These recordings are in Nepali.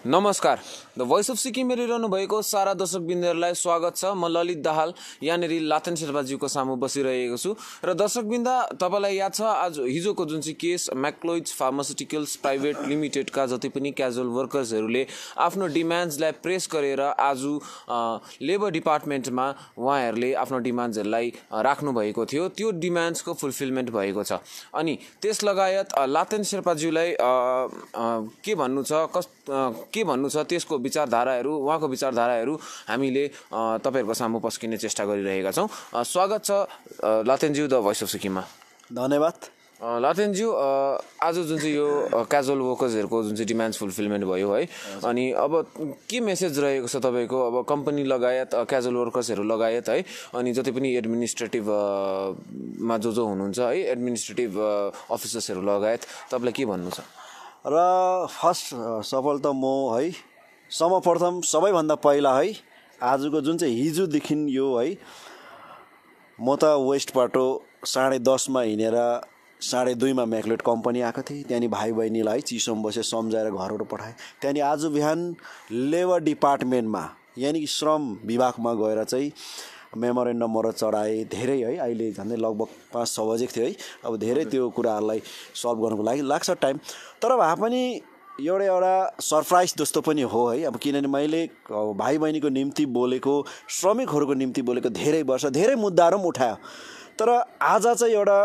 नमस्कार द भोइस अफ सिक्किम हेरिरहनु भएको सारा दर्शकबिन्दहरूलाई स्वागत छ। म ललित दाहाल यहाँनिर लातेन शेर्पाज्यूको सामु बसिरहेको छु र दर्शकबिन्द तपाईलाई याद छ आज हिजोको जुन चाहिँ केस मैक्लोइड्स फार्मास्युटिकल्स प्राइभेट लिमिटेडका जति पनि क्याजुअल वर्कर्सहरूले आफ्नो डिमान्ड्सलाई प्रेस गरेर आज लेबर डिपार्टमेन्टमा उहाँहरूले आफ्नो डिमान्ड्सहरूलाई राख्नु भएको थियो। त्यो डिमान्ड्सको फुलफिलमेन्ट भएको छ। अनि त्यस लगायत लातेन शेर्पाज्यूलाई के भन्नु छ त्यसको विचारधाराहरू उहाँको विचारधाराहरू हामीले तपाईहरुको सामु पस्किने चेष्टा गरिरहेका छौं। स्वागत छ लातेनज्यू द भोइस अफ सिक्किममा। धन्यवाद। लातेनज्यू आज जुन चाहिँ यो क्याजुअल वर्कर्सहरुको जुन चाहिँ डिमान्ड्स फुलफिलमेन्ट भयो है, अनि अब के मेसेज रहेको छ तपाईको अब कम्पनी लगायत क्याजुअल वर्कर्सहरु लगायत है, अनि जति पनि एडमिनिस्ट्रेटिभ मा जो हुनुहुन्छ है, एडमिनिस्ट्रेटिभ अफिसर्सहरु लगायत तपाईलाई के भन्नु छ? र फर्स्ट सफल त म है सर्वप्रथम सबैभन्दा पहिला है आजको जुन चाहिँ हिजोदेखि यो है म त वेस्ट बाटो 10:30 मा हिँडेर 2:30 मा मैक्लोड कम्पनी आएको थिएँ। त्यहाँनी भाइ बहिनीलाई चिसोमा बसेर सम्झाएर घरहरू पठाएँ। त्यहाँनी आज बिहान लेबर डिपार्टमेन्टमा यानी श्रम विभागमा गएर चाहिँ मेमोरेन्डमहरु चढाए। धेरै है अहिले झन्डै लगभग 5-6 बजेको थियो है। अब धेरै त्यो कुराहरूलाई सल्भ गर्नको लागि लाग्छ टाइम, तर भए पनि एउटा सरप्राइज जस्तो पनि हो है। अब किनभने मैले भाइ बहिनीको निम्ति बोलेको, श्रमिकहरूको निम्ति बोलेको धेरै वर्ष धेरै मुद्दाहरू पनि उठायो, तर आज चाहिँ एउटा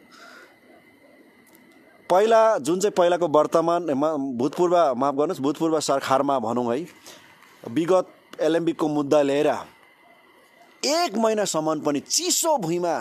पहिला जुन चाहिँ पहिलाको वर्तमान भूतपूर्व माफ गर्नुस् भूतपूर्व सरकारमा भनौँ है, विगत एलएमबीको मुद्दा लिएर 1 महिनासम्म पनि चिसो भुइँमा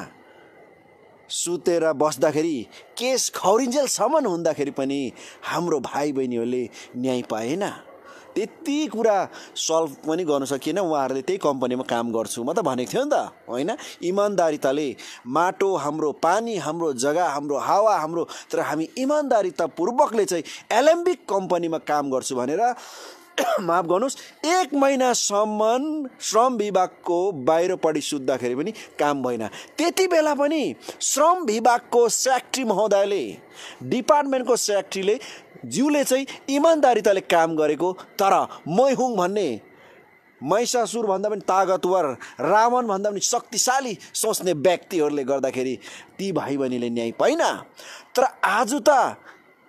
सुतेर बस्दाखेरि केस खौरिन्जेलसम्म हुँदाखेरि पनि हाम्रो भाइ बहिनीहरूले न्याय पाएन। त्यति कुरा सल्भ पनि गर्न सकिएन। उहाँहरूले त्यही कम्पनीमा काम गर्छु म त भनेको थियो नि त होइन। इमानदारिताले माटो हाम्रो, पानी हाम्रो, जग्गा हाम्रो, हावा हाम्रो, तर हामी इमानदारितापूर्वकले चाहिँ एलएमबी कम्पनीमा काम गर्छु भनेर माफ गर्नुस् 1 महिनासम्म श्रम विभागको बाहिरपट्टि सुत्दाखेरि पनि काम भएन। त्यति बेला पनि श्रम विभागको सेक्रेटरी महोदयले, डिपार्टमेन्टको सेक्रेटरीले ज्यूले चाहिँ इमानदारिताले काम गरेको, तर मै हुँ भन्ने महिषासुर भन्दा पनि तागतवर, रावण भन्दा पनि शक्तिशाली सोच्ने व्यक्तिहरूले गर्दाखेरि ती भाइ बहिनीले न्याय पाइन। तर आज त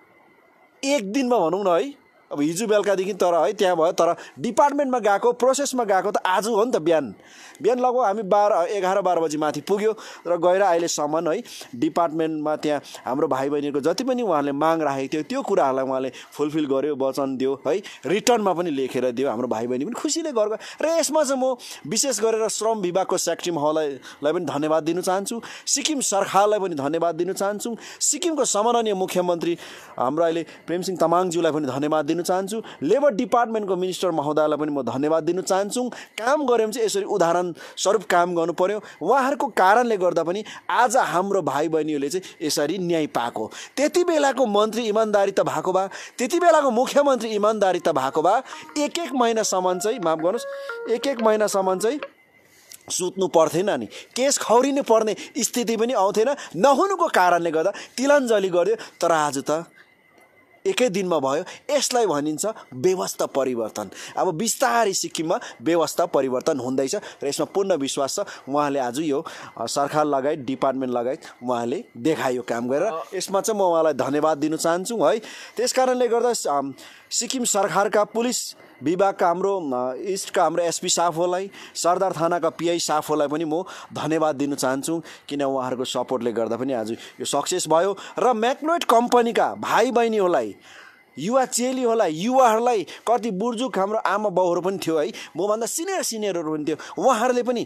एक दिनमा भनौँ न है, अब हिजो बेलुकादेखि तर है त्यहाँ भयो, तर डिपार्टमेन्टमा गएको, प्रोसेसमा गएको त आज हो नि त। बिहान लगभग हामी 11-12 बजी माथि पुग्यो र गएर अहिलेसम्म है डिपार्टमेन्टमा त्यहाँ हाम्रो भाइ बहिनीको जति पनि उहाँले माग राखेको थियो त्यो कुराहरूलाई उहाँले फुलफिल गर्यो, वचन दियो है, रिटर्नमा पनि लेखेर दियो। हाम्रो भाइ बहिनी पनि खुसीले गर्यो। र यसमा चाहिँ म विशेष गरेर श्रम विभागको सेक्रेटरी महोदयलाई पनि धन्यवाद दिन चाहन्छु, सिक्किम सरकारलाई पनि धन्यवाद दिन चाहन्छु, सिक्किमको सम्माननीय मुख्यमन्त्री हाम्रो अहिले प्रेमसिंह तामाङज्यूलाई पनि धन्यवाद दिन चाहन्छु, लेबर डिपार्टमेन्टको मिनिस्टर महोदयलाई पनि म धन्यवाद दिन चाहन्छु। काम गऱ्यौँ चाहिँ यसरी उदाहरण स्वरूप काम गर्नु पर्यो। उहाँहरूको कारणले गर्दा पनि आज हाम्रो भाइ बहिनीहरूले चाहिँ यसरी न्याय पाएको। त्यति बेलाको मन्त्री इमानदारिता भएको भए, त्यति बेलाको मुख्यमन्त्री इमानदारिता भएको भए 1-1 महिनासम्म चाहिँ माफ गर्नुहोस् 1-1 महिनासम्म चाहिँ सुत्नु पर्थेन नि, केस खौरिनु पर्ने स्थिति पनि आउँथेन। नहुनुको कारणले गर्दा तिलाञ्जली गर्यो, तर आज त एकै दिनमा भयो। यसलाई भनिन्छ व्यवस्था परिवर्तन। अब बिस्तारै सिक्किममा व्यवस्था परिवर्तन हुँदैछ र यसमा पूर्ण विश्वास छ। उहाँले आज यो सरकार लगायत डिपार्टमेन्ट लगायत उहाँले देखायो काम गरेर। यसमा चाहिँ म उहाँलाई धन्यवाद दिन चाहन्छु है। त्यसकारणले गर्दा सिक्किम सरकारका पुलिस विभागका हाम्रो इस्टका हाम्रो एसपी साफहरूलाई, सरदार थानाका पीआई साफहरूलाई पनि म धन्यवाद दिन चाहन्छु, किन उहाँहरूको सपोर्टले गर्दा पनि आज यो सक्सेस भयो। र मैक्लोड कम्पनीका भाइ बहिनीहरूलाई, युवा चेलीहरूलाई, युवाहरूलाई, कति बुर्जुक हाम्रो आमा बाउहरू पनि थियो है, मभन्दा सिनियरहरू पनि थियो, उहाँहरूले पनि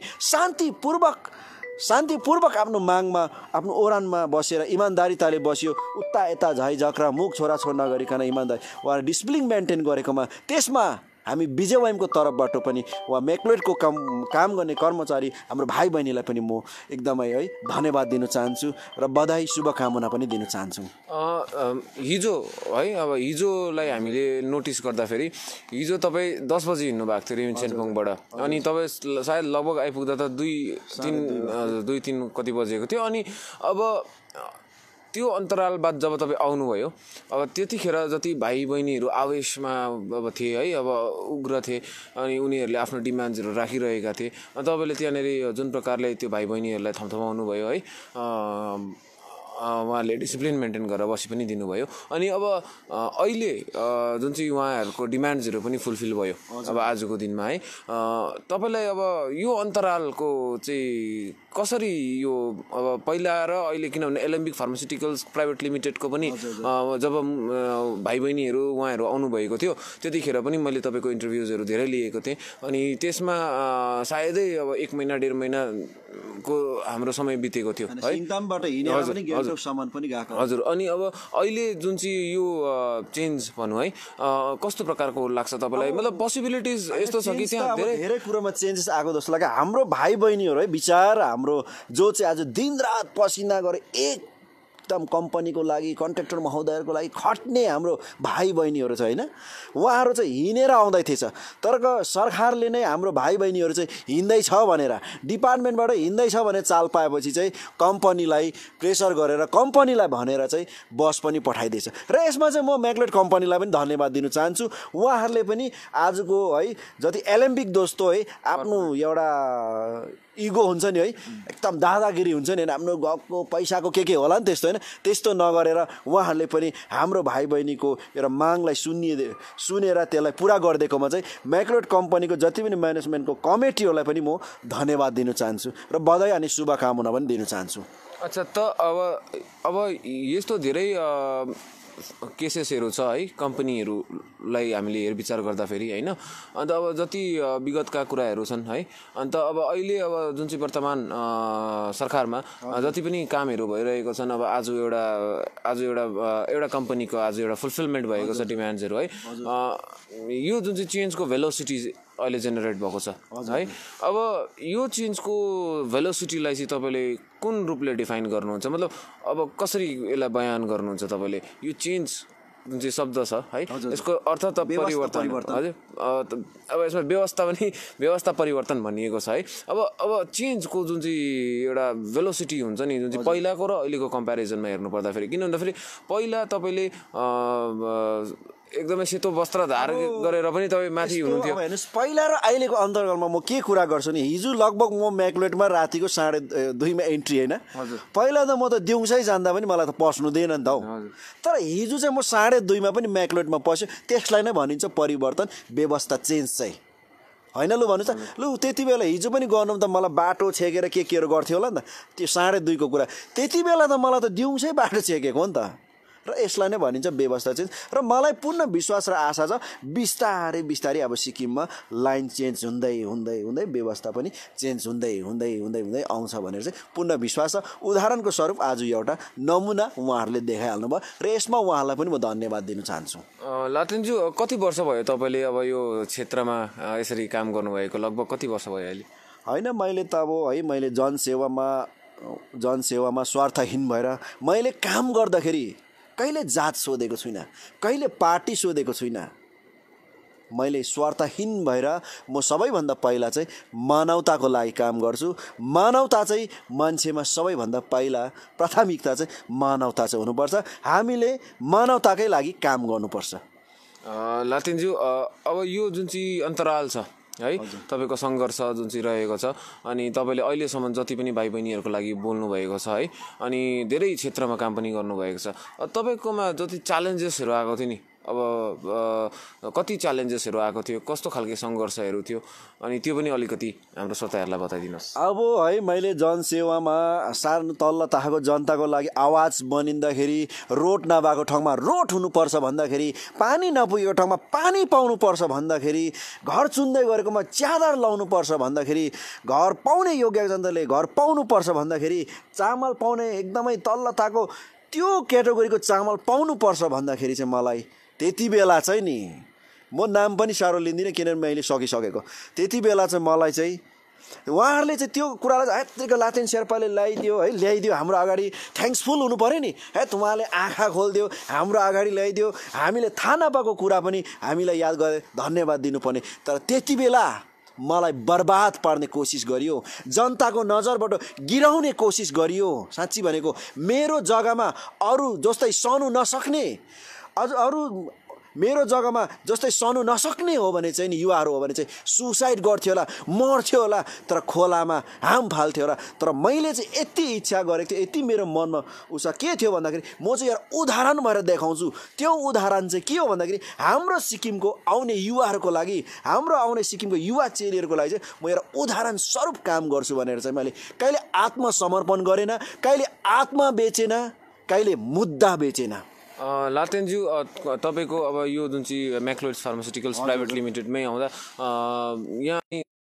शान्तिपूर्वक आफ्नो मागमा, आफ्नो ओरानमा बसेर इमानदारिताले बस्यो। उता यता झैझक्रा मुख छोराछोड नगरिकन इमानदारी उहाँले डिसिप्लिन मेन्टेन गरेकोमा, त्यसमा हामी BJYM को तर्फबाट पनि उहाँ मैक्लोडको काम गर्ने कर्मचारी हाम्रो भाइ बहिनीलाई पनि म एकदमै है धन्यवाद दिन चाहन्छु र बधाई शुभकामना पनि दिन चाहन्छु। हिजो है, अब हिजोलाई हामीले नोटिस गर्दाखेरि हिजो तपाईँ 10 बजी हिँड्नु भएको थियो रेमिनसेनपोङबाट, अनि तपाईँ सायद लगभग आइपुग्दा त 2-3 कति बजेको थियो। अनि अब त्यो अन्तराल बाद जब तपाईँ आउनुभयो अब त्यतिखेर जति भाइ बहिनीहरू आवेशमा अब थिए है अब उग्र थिए अनि उनीहरूले आफ्नो डिमान्ड्सहरू राखिरहेका थिए तपाईँले त्यहाँनिर जुन प्रकारले त्यो भाइ बहिनीहरूलाई थम्थमाउनु भयो है उहाँहरूले डिसिप्लिन मेन्टेन गरेर बसी पनि दिनुभयो अनि अब अहिले जुन चाहिँ उहाँहरूको डिमान्ड्सहरू पनि फुलफिल भयो अब आजको दिनमा है तपाईँलाई अब यो अन्तरालको चाहिँ कसरी यो अब पहिला र अहिले किनभने एलेम्बिक फार्मास्युटिकल्स प्राइभेट लिमिटेडको पनि जब भाइ बहिनीहरू उहाँहरू आउनुभएको थियो त्यतिखेर पनि मैले तपाईँको इन्टरभ्युजहरू धेरै लिएको थिएँ अनि त्यसमा सायदै अब 1 महिना 1.5 महिनाको हाम्रो समय बितेको थियो है हजुर अनि अब अहिले जुन चाहिँ यो चेन्ज भनौँ है कस्तो प्रकारको लाग्छ तपाईँलाई मतलब पोसिबिलिटिज यस्तो छ कि त्यहाँ धेरै कुरोमा चेन्जेस आएको जस्तो लाग्यो हाम्रो भाइ बहिनीहरू है विचार हाम्रो जो चाहिँ आज दिनरात पसिना गरे एकदम कम्पनीको लागि कन्ट्र्याक्टर महोदयहरूको लागि खट्ने हाम्रो भाइ बहिनीहरू छ होइन उहाँहरू चाहिँ हिँडेर आउँदै थिएछ तर सरकारले नै हाम्रो भाइ बहिनीहरू चाहिँ हिँड्दैछ भनेर डिपार्टमेन्टबाट हिँड्दैछ भने चाल पाएपछि चाहिँ कम्पनीलाई प्रेसर गरेर कम्पनीलाई भनेर चाहिँ बस पनि पठाइदिएछ र यसमा चाहिँ म म्याक्लेड कम्पनीलाई पनि धन्यवाद दिन चाहन्छु उहाँहरूले पनि आजको है जति एलेम्बिक दोस्तो है आफ्नो एउटा इगो हुन्छ नि है एकदम दादागिरी हुन्छ नि आफ्नो गएको पैसाको के होला नि त्यस्तो होइन त्यस्तो नगरेर उहाँहरूले पनि हाम्रो भाइ बहिनीको एउटा मागलाई सुनेर त्यसलाई पुरा गरिदिएकोमा चाहिँ म्याक्लेड कम्पनीको जति पनि म्यानेजमेन्टको कमिटीहरूलाई पनि म धन्यवाद दिन चाहन्छु र बधाई अनि शुभकामना पनि दिन चाहन्छु अच्छा त अब यस्तो धेरै केसेसहरू छ है कम्पनीहरूलाई हामीले हेरविचार गर्दाखेरि होइन अन्त अब जति विगतका कुराहरू छन् है अन्त अब अहिले अब जुन चाहिँ वर्तमान सरकारमा जति पनि कामहरू भइरहेको छन् अब आज एउटा कम्पनीको आज एउटा फुलफिलमेन्ट भएको छ डिमान्ड्सहरू है यो जुन चाहिँ चेन्जको भेलोसिटी अहिले जेनेरेट भएको छ है अब यो चेन्जको भेलोसिटीलाई चाहिँ तपाईँले कुन रूपले डिफाइन गर्नुहुन्छ मतलब अब कसरी यसलाई बयान गर्नुहुन्छ तपाईँले यो चेन्ज जुन चाहिँ शब्द छ है यसको अर्थ त परिवर्तन हजुर अब यसमा व्यवस्था परिवर्तन भनिएको छ है अब चेन्जको जुन चाहिँ एउटा भेलोसिटी हुन्छ नि जुन चाहिँ पहिलाको र अहिलेको कम्पेरिजनमा हेर्नु पर्दाखेरि किन भन्दाखेरि पहिला तपाईँले एकदमै सेतो वस्त्र धारण गरेर पनि तपाईँ माथि हुनुहुन्थ्यो हेर्नुहोस् पहिला र अहिलेको अन्तर्गतमा म के कुरा गर्छु नि हिजो लगभग म म्याक्लेटमा रातिको 2:30 एन्ट्री होइन पहिला त म त दिउँसै जान्दा पनि मलाई त पस्नु दिएन नि त हौ तर हिजो चाहिँ म 2:30 पनि म्याक्लेटमा पस्यो त्यसलाई नै भनिन्छ परिवर्तन व्यवस्था चेन्ज चाहिँ होइन लु भन्नु त लु त्यति बेला हिजो पनि गर्नु त मलाई बाटो छेकेर केहरू गर्थ्यो होला नि त त्यो 2:30 को कुरा त्यति बेला त मलाई त दिउँसै बाटो छेकेको हो नि त र यसलाई नै भनिन्छ व्यवस्था चेन्ज र मलाई पूर्ण विश्वास र आशा छ बिस्तारै अब सिक्किममा लाइन चेन्ज हुँदै व्यवस्था पनि चेन्ज हुँदै आउँछ भनेर चाहिँ पूर्ण विश्वास छ उदाहरणको स्वरूप आज एउटा नमुना उहाँहरूले देखाइहाल्नु भयो र यसमा उहाँलाई पनि म धन्यवाद दिन चाहन्छु लाटेनज्यू कति वर्ष भयो तपाईँले अब यो क्षेत्रमा यसरी काम गर्नुभएको लगभग कति वर्ष भयो अहिले होइन मैले त अब है मैले जनसेवामा स्वार्थहीन भएर मैले काम गर्दाखेरि कहिले जात सोधेको छुइनँ कहिले पार्टी सोधेको छुइनँ मैले स्वार्थहीन भएर म सबैभन्दा पहिला चाहिँ मानवताको लागि काम गर्छु मानवता चाहिँ मान्छेमा सबैभन्दा पहिला प्राथमिकता चाहिँ मानवता चाहिँ हुनुपर्छ हामीले मानवताकै लागि काम गर्नुपर्छ लाटेनज्यू अब यो जुन चाहिँ अन्तराल छ है तपाईँको सङ्घर्ष जुन चाहिँ रहेको छ अनि तपाईँले अहिलेसम्म जति पनि भाइ बहिनीहरूको लागि बोल्नु भएको छ है अनि धेरै क्षेत्रमा काम पनि गर्नुभएको छ तपाईँकोमा जति च्यालेन्जेसहरू आएको थियो नि अब कति च्यालेन्जेसहरू आएको थियो कस्तो खालके सङ्घर्षहरू थियो अनि त्यो पनि अलिकति हाम्रो श्रोताहरूलाई बताइदिनुहोस् अब है मैले जनसेवामा सानो तल्लो तहको जनताको लागि आवाज बनिँदाखेरि रोड नभएको ठाउँमा रोड हुनुपर्छ भन्दाखेरि पानी नपुगेको ठाउँमा पानी पाउनुपर्छ भन्दाखेरि घर चुन्दै गरेकोमा च्यादर लाउनुपर्छ भन्दाखेरि घर पाउने योग्य जनताले घर पाउनुपर्छ भन्दाखेरि चामल पाउने एकदमै तल्लो तहको त्यो क्याटेगोरीको चामल पाउनुपर्छ भन्दाखेरि चाहिँ मलाई त्यति बेला चाहिँ नि म नाम पनि साह्रो लिँदिनँ किनभने मैले सकिसकेको त्यति बेला चाहिँ मलाई चाहिँ उहाँहरूले चाहिँ त्यो कुरालाई है लातेन शेर्पाले ल्याइदियो हाम्रो अगाडि थ्याङ्क्सफुल हुनु पऱ्यो नि है उहाँले आँखा खोलिदियो हाम्रो अगाडि ल्याइदियो हामीले थाहा नपाएको कुरा पनि हामीलाई याद गरे धन्यवाद दिनुपर्ने तर त्यति बेला मलाई बर्बाद पार्ने कोसिस गरियो, जनताको नजरबाट गिराउने कोसिस गरियो। साँच्ची भनेको मेरो जग्गामा अरू जस्तै सहनु नसक्ने मेरो जग्गामा जस्तै सहनु नसक्ने हो भने चाहिँ नि युवाहरू हो भने चाहिँ सुसाइड गर्थ्यो होला, मर्थ्यो होला, तर खोलामा हाम फाल्थ्यो होला। तर मैले चाहिँ यति इच्छा गरेको थिएँ, यति मेरो मनमा उसमा के थियो भन्दाखेरि म चाहिँ एउटा उदाहरण भएर देखाउँछु। त्यो उदाहरण चाहिँ के हो भन्दाखेरि हाम्रो सिक्किमको आउने युवाहरूको लागि, हाम्रो आउने सिक्किमको युवा चेलीहरूको लागि चाहिँ म एउटा उदाहरण स्वरूप काम गर्छु भनेर चाहिँ मैले कहिले आत्मसमर्पण गरेन, कहिले आत्मा बेचेन, कहिले मुद्दा बेचेन। लातेनज्यू, तपाईँको अब यो जुन चाहिँ म्याक्लोड्स फार्मास्युटिकल्स प्राइभेट लिमिटेडमै आउँदा यहाँ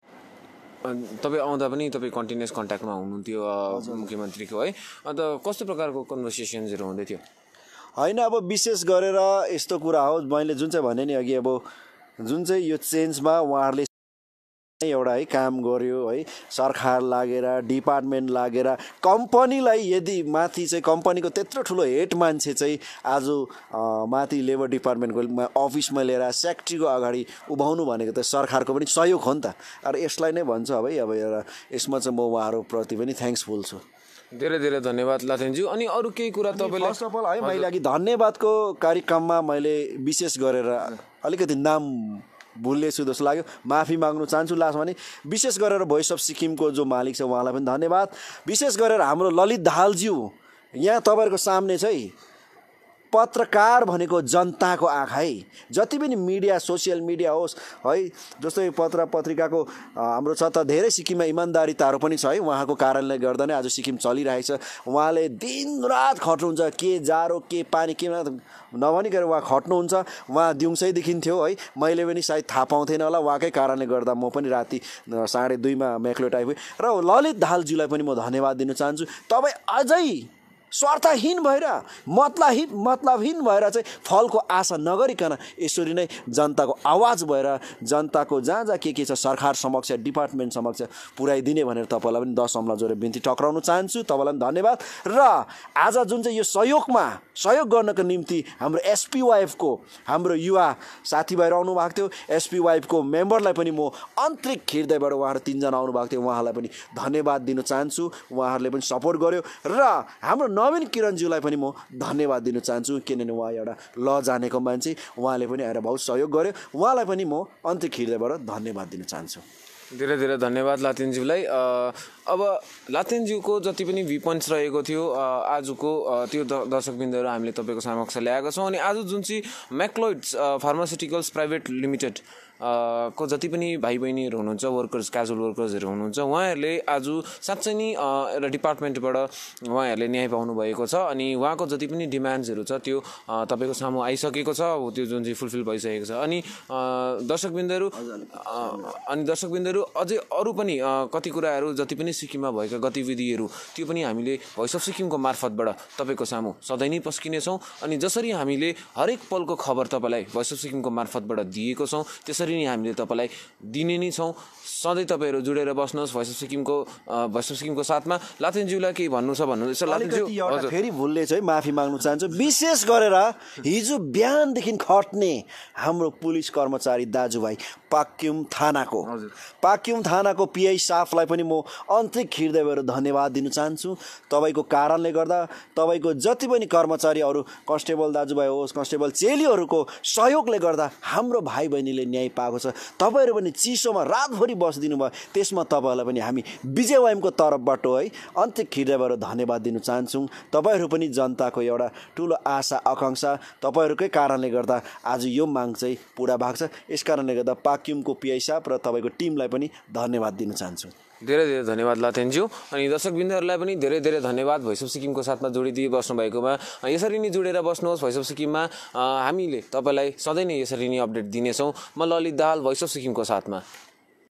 तपाईँ आउँदा पनि तपाईँ कन्टिन्युस कन्ट्याक्टमा हुनुहुन्थ्यो मुख्यमन्त्रीको, है? अन्त कस्तो प्रकारको कन्भर्सेसन्सहरू हुँदै थियो? होइन, अब विशेष गरेर यस्तो कुरा हो, मैले जुन चाहिँ भने नि अघि, अब जुन चाहिँ यो चेन्जमा उहाँहरूले एउटा है काम गर्यो, है, सरकार लागेर, डिपार्टमेन्ट लागेर, कम्पनीलाई यदि माथि चाहिँ कम्पनीको त्यत्रो ठुलो हेड मान्छे चाहिँ आज माथि लेबर डिपार्टमेन्टको अफिसमा लिएर सेक्रेटरीको अगाडि उभाउनु भनेको त सरकारको पनि सहयोग हो नि त। अरू यसलाई नै भन्छ अब एउटा यसमा चाहिँ म उहाँहरूप्रति पनि थ्याङ्क्सफुल छु। धेरै धेरै धन्यवाद लातेनज्यू। अनि अरू केही कुरा तपाईँले? फर्स्ट अफ अल है, मैले अघि धन्यवादको कार्यक्रममा मैले विशेष गरेर अलिकति नाम भुलेछु जस्तो लाग्यो, माफी माग्नु चाहन्छु। लास्टमा नि विशेष गरेर भोइस अफ सिक्किमको जो मालिक छ उहाँलाई पनि धन्यवाद। विशेष गरेर हाम्रो ललित दाहालज्यू, यहाँ तपाईँहरूको सामने चाहिँ पत्रकार भनेको जनताको आँखा है। जति पनि मिडिया, सोसियल मिडिया होस् है, जस्तै पत्र पत्रिकाको हाम्रो छ त धेरै सिक्किममा इमान्दारिताहरू पनि छ है, उहाँको कारणले गर्दा नै आज सिक्किम चलिरहेको छ। उहाँले दिनरात खट्नुहुन्छ, के जाडो के पानी के नभनिकन उहाँ खट्नुहुन्छ। उहाँ दिउँसैदेखि थियो है, मैले पनि सायद थाहा पाउँथेन होला, उहाँकै कारणले गर्दा म पनि राति 2:30 म्याक्लोड आइपुगेँ। र ललित दाहालज्यूलाई पनि म धन्यवाद दिन चाहन्छु। तपाईँ अझै स्वार्थहीन भएर, मतलबहीन भएर चाहिँ फलको आशा नगरिकन यसरी नै जनताको आवाज भएर जनताको जहाँ जहाँ के छ सरकार समक्ष, डिपार्टमेन्ट समक्ष पुर्याइदिने भनेर तपाईँलाई पनि 10 औँला जोडेर बिन्ती टक्राउन चाहन्छु। तपाईँलाई पनि धन्यवाद। र आज जुन चाहिँ यो सहयोग गर्नको निम्ति हाम्रो एसपीवाइएफको हाम्रो युवा साथीभाइहरू आउनुभएको थियो, एसपीवाइएफको मेम्बरलाई पनि म आन्तरिक हृदयबाट उहाँहरू 3 जना आउनुभएको थियो, उहाँहरूलाई पनि धन्यवाद दिन चाहन्छु। उहाँहरूले पनि सपोर्ट गर्यो। र हाम्रो नवीन किरणज्यूलाई पनि म धन्यवाद दिन चाहन्छु, किनभने उहाँ एउटा जानेको मान्छे, उहाँले पनि आएर बहुत सहयोग गर्यो। उहाँलाई पनि म आन्तरिक हृदयबाट धन्यवाद दिन चाहन्छु। धेरै धेरै धन्यवाद लातेनज्यूलाई। अब लातेनज्यूको जति पनि भ्यू पोइन्ट्स रहेको थियो आजको त्यो दर्शकबिन्दुहरू हामीले तपाईँको समक्ष ल्याएका छौँ। अनि आज जुन चाहिँ म्याक्लोड्स फार्मास्युटिकल्स प्राइभेट लिमिटेड को जति पनि भाइ बहिनीहरू हुनुहुन्छ, वर्कर्स, क्याजुअल वर्कर्सहरू हुनुहुन्छ, उहाँहरूले आज साँच्चै नै एउटा डिपार्टमेन्टबाट उहाँहरूले न्याय पाउनु भएको छ। अनि उहाँको जति पनि डिमान्ड्सहरू छ त्यो तपाईँको सामु आइसकेको छ, त्यो जुन चाहिँ फुलफिल भइसकेको छ। अनि दर्शकबिन्दुहरू अझै अरू पनि कति कुराहरू जति पनि सिक्किममा भएका गतिविधिहरू त्यो पनि हामीले भोइस अफ सिक्किमको मार्फतबाट तपाईँको सामु सधैँ नै पस्किनेछौँ। अनि जसरी हामीले हरेक पलको खबर तपाईँलाई भोइस अफ सिक्किमको मार्फतबाट दिएको छौँ, त्यसरी नै हामीले तपाईँलाई दिने नै छौँ। सधैँ तपाईँहरू जुडेर बस्नुहोस् भोइस अफ सिक्किमको साथमा। लातेनज्यूलाई केही भन्नु छ भन्नुहुँदैछ? लातेनज्यू फेरि भुलले चाहिँ माफी माग्नु चाहन्छु। विशेष गरेर हिजो बिहानदेखि खट्ने हाम्रो पुलिस कर्मचारी दाजुभाइ पाक्युम थानाको पिआई स्टाफलाई पनि म आन्तरिक हृदयबाट धन्यवाद दिन चाहन्छु। तपाईँको कारणले गर्दा, तपाईँको जति पनि कर्मचारी, अरू कन्स्टेबल दाजुभाइ होस्, कन्स्टेबल चेलीहरूको सहयोगले गर्दा हाम्रो भाइ बहिनीले न्याय पाएको छ। तपाईँहरू पनि चिसोमा रातभरि बसिदिनु भयो, त्यसमा तपाईँहरूलाई पनि हामी BJYM को तर्फबाट है आन्तरिक हृदयबाट धन्यवाद दिन चाहन्छौँ। तपाईँहरू पनि जनताको एउटा ठुलो आशा आकाङ्क्षा तपाईँहरूकै कारणले गर्दा आज यो माग चाहिँ पुरा भएको छ। यस कारणले गर्दा पाक्युमको पिआई साहब र तपाईँको टिमलाई पनि धन्यवाद दिन चाहन्छु। धेरै धेरै धन्यवाद लातेनज्यू। अनि दर्शकबिन्दुहरूलाई पनि धेरै धेरै धन्यवाद भोइस अफ सिक्किमको साथमा जोडिदिए बस्नुभएकोमा। यसरी नै जोडेर बस्नुहोस् भोइस अफ सिक्किममा। हामीले तपाईँलाई सधैँ नै यसरी नै अपडेट दिनेछौँ। म ललित दाहाल, भोइस अफ सिक्किमको साथमा।